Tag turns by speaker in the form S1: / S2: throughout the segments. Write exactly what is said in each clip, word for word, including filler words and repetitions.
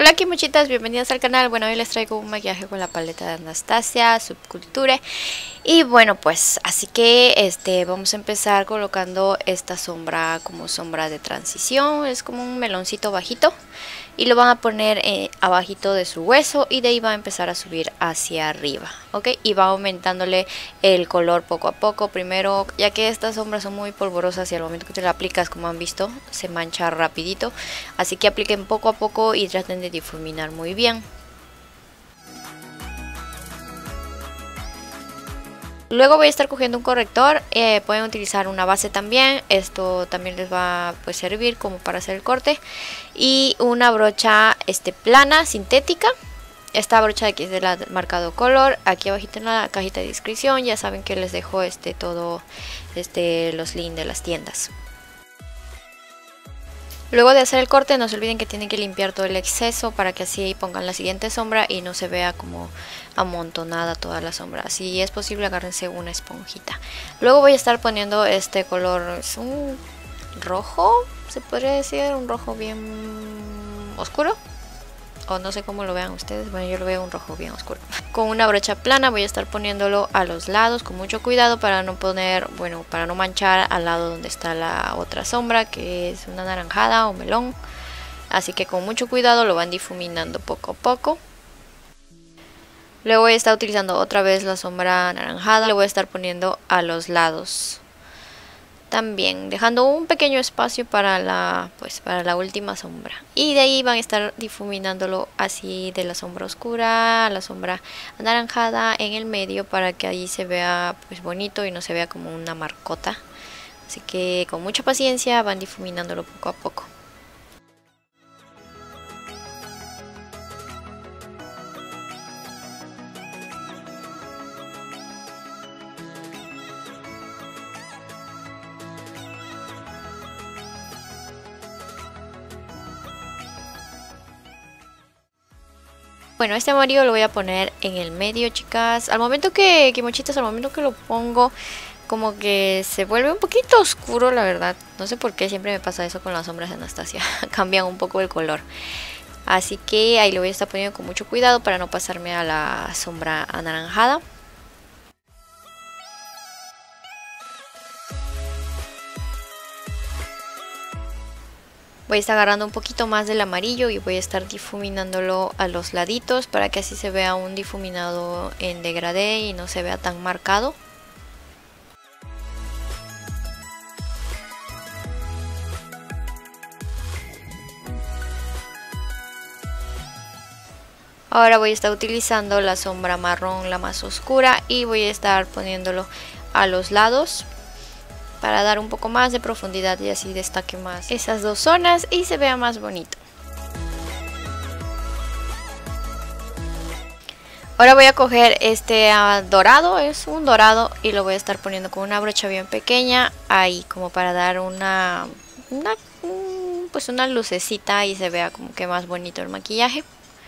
S1: Hola aquí muchitas, bienvenidas al canal. Bueno, hoy les traigo un maquillaje con la paleta de Anastasia Subculture. Y bueno, pues así que este vamos a empezar colocando esta sombra como sombra de transición. Es como un meloncito bajito y lo van a poner eh, abajito de su hueso, y de ahí va a empezar a subir hacia arriba, ok, y va aumentándole el color poco a poco. Primero, ya que estas sombras son muy polvorosas y al momento que te la aplicas, como han visto, se mancha rapidito, así que apliquen poco a poco y traten de difuminar muy bien. Luego voy a estar cogiendo un corrector, eh, pueden utilizar una base también, esto también les va a pues, servir como para hacer el corte. Y una brocha este, plana, sintética, esta brocha de aquí es de la marcado color, aquí abajito en la cajita de descripción, ya saben que les dejo este, todo este, los links de las tiendas. Luego de hacer el corte, no se olviden que tienen que limpiar todo el exceso para que así pongan la siguiente sombra y no se vea como amontonada toda la sombra. Si es posible, agárrense una esponjita. Luego voy a estar poniendo este color, es un rojo, se podría decir, un rojo bien oscuro. O no sé cómo lo vean ustedes, bueno, yo lo veo un rojo bien oscuro. Con una brocha plana voy a estar poniéndolo a los lados con mucho cuidado para no poner, bueno, para no manchar al lado donde está la otra sombra, que es una naranjada o melón. Así que con mucho cuidado lo van difuminando poco a poco. Luego voy a estar utilizando otra vez la sombra anaranjada, le voy a estar poniendo a los lados. También dejando un pequeño espacio para la pues para la última sombra, y de ahí van a estar difuminándolo así de la sombra oscura a la sombra anaranjada en el medio, para que ahí se vea pues bonito y no se vea como una marcota. Así que con mucha paciencia van difuminándolo poco a poco. Bueno, este amarillo lo voy a poner en el medio, chicas. Al momento que, que mochitas, al momento que lo pongo, como que se vuelve un poquito oscuro, la verdad. No sé por qué siempre me pasa eso con las sombras de Anastasia. Cambian un poco el color. Así que ahí lo voy a estar poniendo con mucho cuidado para no pasarme a la sombra anaranjada. Voy a estar agarrando un poquito más del amarillo y voy a estar difuminándolo a los laditos para que así se vea un difuminado en degradé y no se vea tan marcado. Ahora voy a estar utilizando la sombra marrón, la más oscura, y voy a estar poniéndolo a los lados para dar un poco más de profundidad y así destaque más esas dos zonas y se vea más bonito. Ahora voy a coger este uh, dorado, es un dorado, y lo voy a estar poniendo con una brocha bien pequeña ahí, como para dar una, una pues una lucecita y se vea como que más bonito el maquillaje.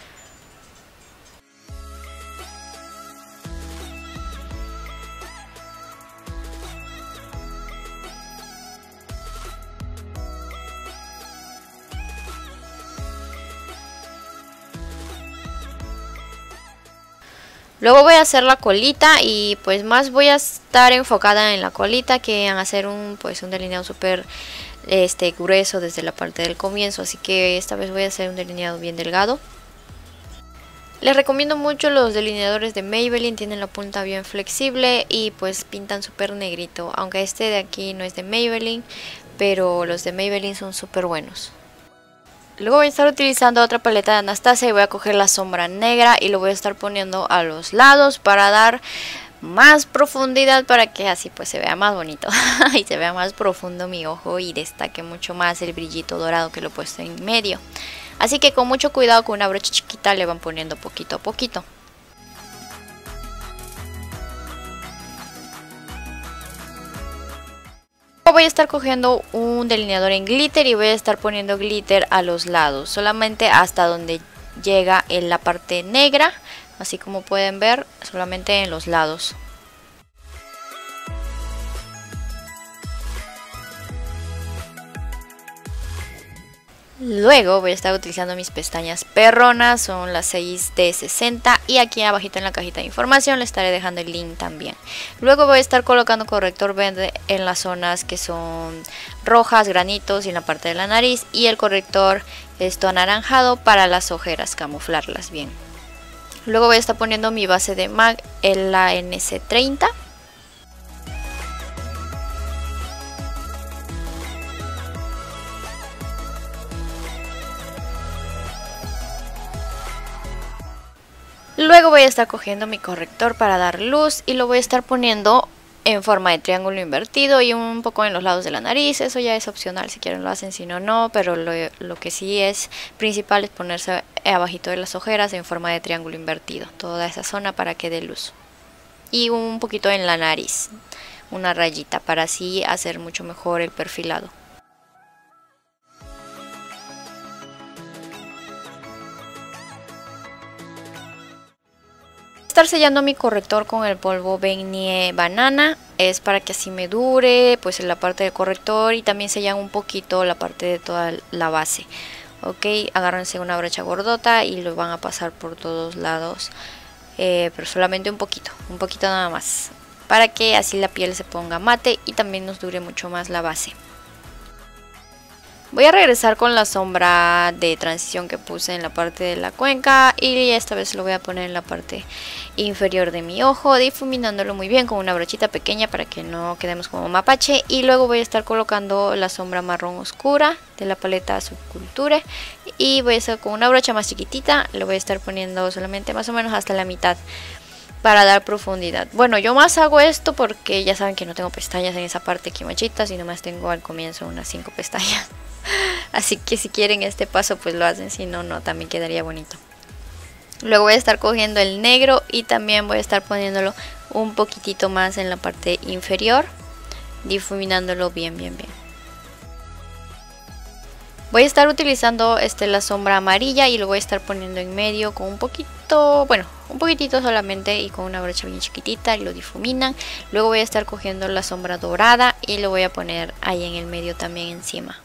S1: Luego voy a hacer la colita, y pues más voy a estar enfocada en la colita que en hacer un pues un delineado súper este, grueso desde la parte del comienzo. Así que esta vez voy a hacer un delineado bien delgado. Les recomiendo mucho los delineadores de Maybelline, tienen la punta bien flexible y pues pintan súper negrito. Aunque este de aquí no es de Maybelline, pero los de Maybelline son súper buenos. Luego voy a estar utilizando otra paleta de Anastasia y voy a coger la sombra negra y lo voy a estar poniendo a los lados para dar más profundidad, para que así pues se vea más bonito y se vea más profundo mi ojo y destaque mucho más el brillito dorado que lo he puesto en medio. Así que con mucho cuidado, con una brocha chiquita le van poniendo poquito a poquito. Voy a estar cogiendo un delineador en glitter y voy a estar poniendo glitter a los lados, solamente hasta donde llega en la parte negra, así como pueden ver, solamente en los lados. Luego voy a estar utilizando mis pestañas perronas, son las seis de sesenta, y aquí abajito en la cajita de información les estaré dejando el link también. Luego voy a estar colocando corrector verde en las zonas que son rojas, granitos y en la parte de la nariz, y el corrector esto anaranjado para las ojeras, camuflarlas bien. Luego voy a estar poniendo mi base de M A C en la N C treinta. Luego voy a estar cogiendo mi corrector para dar luz y lo voy a estar poniendo en forma de triángulo invertido y un poco en los lados de la nariz. Eso ya es opcional, si quieren lo hacen, si no, no. Pero lo, lo que sí es principal es ponerse abajito de las ojeras en forma de triángulo invertido. Toda esa zona para que dé luz. Y un poquito en la nariz, una rayita, para así hacer mucho mejor el perfilado. Estar sellando mi corrector con el polvo Beignet Banana es para que así me dure pues en la parte del corrector, y también sellan un poquito la parte de toda la base. Ok, agárrense una brocha gordota y lo van a pasar por todos lados, eh, pero solamente un poquito, un poquito nada más, para que así la piel se ponga mate y también nos dure mucho más la base. Voy a regresar con la sombra de transición que puse en la parte de la cuenca, y esta vez lo voy a poner en la parte inferior de mi ojo, difuminándolo muy bien con una brochita pequeña para que no quedemos como mapache. Y luego voy a estar colocando la sombra marrón oscura de la paleta Subculture, y voy a estar con una brocha más chiquitita, lo voy a estar poniendo solamente más o menos hasta la mitad para dar profundidad. Bueno, yo más hago esto porque ya saben que no tengo pestañas en esa parte aquí machitas, y nomás tengo al comienzo unas cinco pestañas. Así que si quieren este paso pues lo hacen, si no, no, también quedaría bonito. Luego voy a estar cogiendo el negro y también voy a estar poniéndolo un poquitito más en la parte inferior, difuminándolo bien, bien, bien. Voy a estar utilizando este, la sombra amarilla, y lo voy a estar poniendo en medio con un poquito, bueno, un poquitito solamente, y con una brocha bien chiquitita, y lo difuminan. Luego voy a estar cogiendo la sombra dorada y lo voy a poner ahí en el medio también encima.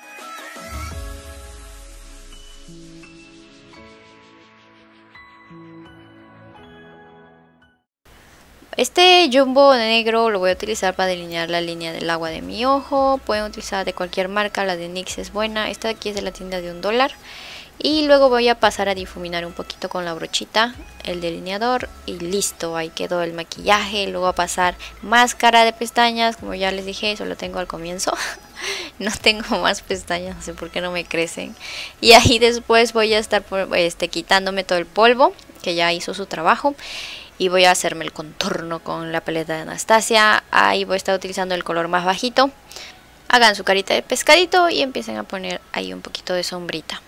S1: Este jumbo negro lo voy a utilizar para delinear la línea del agua de mi ojo. Pueden utilizar de cualquier marca, la de NYX es buena. Esta de aquí es de la tienda de un dólar. Y luego voy a pasar a difuminar un poquito con la brochita el delineador, y listo, ahí quedó el maquillaje. Luego a pasar máscara de pestañas, como ya les dije, eso lo tengo al comienzo. No tengo más pestañas, no sé por qué no me crecen. Y ahí después voy a estar este, quitándome todo el polvo que ya hizo su trabajo. Y voy a hacerme el contorno con la paleta de Anastasia. Ahí voy a estar utilizando el color más bajito. Hagan su carita de pescadito y empiecen a poner ahí un poquito de sombrita.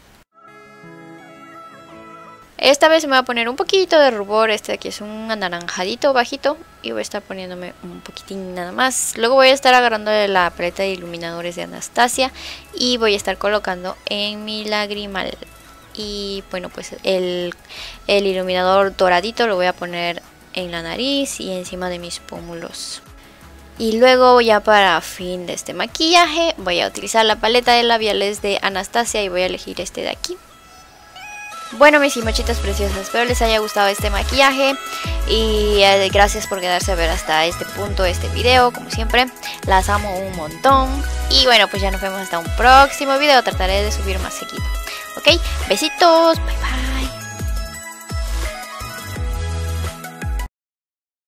S1: Esta vez me voy a poner un poquito de rubor. Este de aquí es un anaranjadito bajito, y voy a estar poniéndome un poquitín nada más. Luego voy a estar agarrando la paleta de iluminadores de Anastasia y voy a estar colocando en mi lagrimal. Y bueno, pues el, el iluminador doradito lo voy a poner en la nariz y encima de mis pómulos. Y luego ya para fin de este maquillaje voy a utilizar la paleta de labiales de Anastasia y voy a elegir este de aquí. Bueno, mis mochitas preciosas, espero les haya gustado este maquillaje y eh, gracias por quedarse a ver hasta este punto este video. Como siempre, las amo un montón. Y bueno, pues ya nos vemos hasta un próximo video. Trataré de subir más seguido. Ok, besitos, bye bye.